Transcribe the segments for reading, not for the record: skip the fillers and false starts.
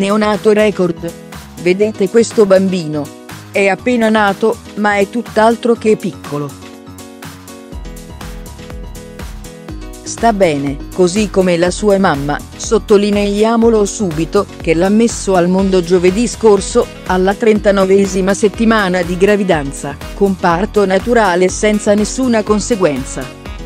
neonato record. Vedete questo bambino? È appena nato, ma è tutt'altro che piccolo. Sta bene, così come la sua mamma, sottolineiamolo subito, che l'ha messo al mondo giovedì scorso, alla 39esima settimana di gravidanza, con parto naturale senza nessuna conseguenza.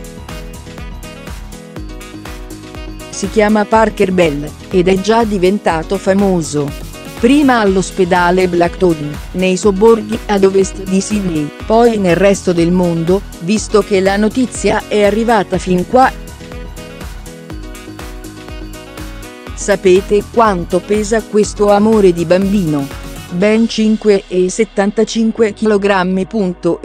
Si chiama Parker Bell, ed è già diventato famoso. Prima all'ospedale Blackthorn, nei sobborghi ad ovest di Sydney, poi nel resto del mondo, visto che la notizia è arrivata fin qua. Sapete quanto pesa questo amore di bambino? Ben 5,75 kg.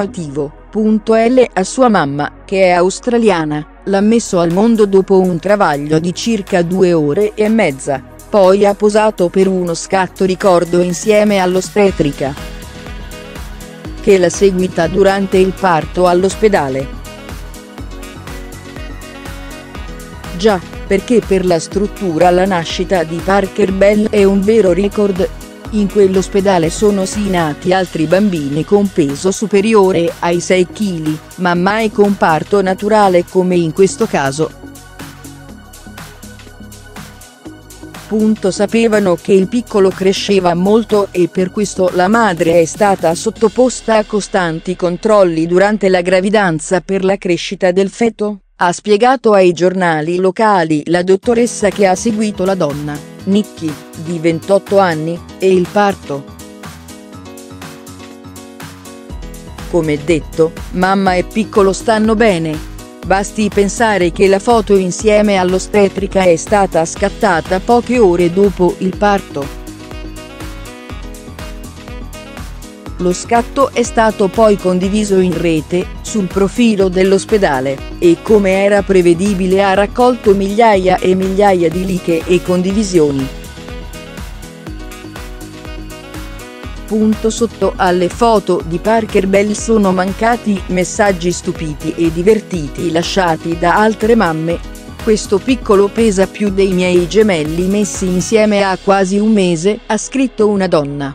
L a sua mamma, che è australiana, l'ha messo al mondo dopo un travaglio di circa 2 ore e mezza, poi ha posato per uno scatto ricordo insieme all'ostetrica che l'ha seguita durante il parto all'ospedale. Già, perché per la struttura la nascita di Parker Bell è un vero record. In quell'ospedale sono sì nati altri bambini con peso superiore ai 6 kg, ma mai con parto naturale come in questo caso. Sapevano che il piccolo cresceva molto e per questo la madre è stata sottoposta a costanti controlli durante la gravidanza per la crescita del feto, ha spiegato ai giornali locali la dottoressa che ha seguito la donna, Nikki, di 28 anni, e il parto. Come detto, mamma e piccolo stanno bene. Basti pensare che la foto insieme all'ostetrica è stata scattata poche ore dopo il parto. Lo scatto è stato poi condiviso in rete, sul profilo dell'ospedale, e come era prevedibile ha raccolto migliaia e migliaia di like e condivisioni. Sotto alle foto di Parker Bell sono mancati messaggi stupiti e divertiti lasciati da altre mamme. Questo piccolo pesa più dei miei gemelli messi insieme a quasi un mese, ha scritto una donna.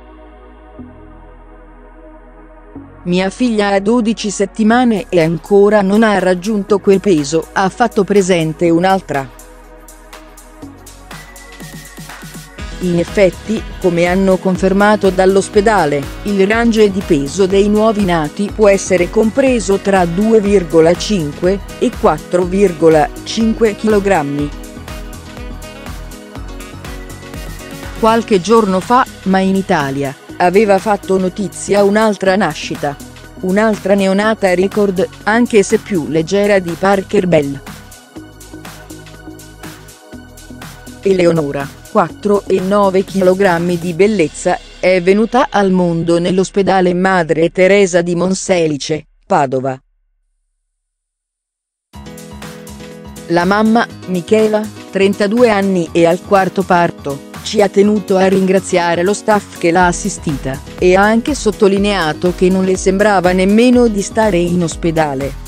Mia figlia ha 12 settimane e ancora non ha raggiunto quel peso, ha fatto presente un'altra. In effetti, come hanno confermato dall'ospedale, il range di peso dei nuovi nati può essere compreso tra 2,5 e 4,5 kg. Qualche giorno fa, ma in Italia, aveva fatto notizia un'altra nascita. Un'altra neonata record, anche se più leggera di Parker Bell. Eleonora, 4,9 kg di bellezza, è venuta al mondo nell'ospedale Madre Teresa di Monselice, Padova. La mamma, Michela, 32 anni e al quarto parto, ci ha tenuto a ringraziare lo staff che l'ha assistita, e ha anche sottolineato che non le sembrava nemmeno di stare in ospedale.